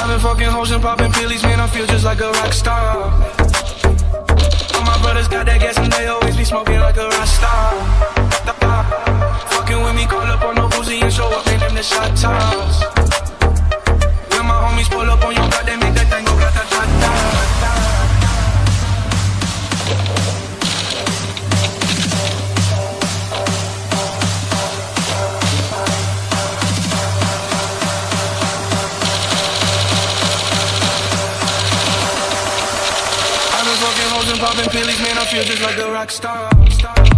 I've been fucking hoes and popping pillies, man, I feel just like a rock star. All my brothers got that gas and they always be smoking like a rock star. Fucking with me, call up on no Uzi and show up in them the shot tops. When my homies pull up on your block, they make that thing go grata-ta-ta. I've been fucking hoes and popping pillies, man, I feel just like a rock star.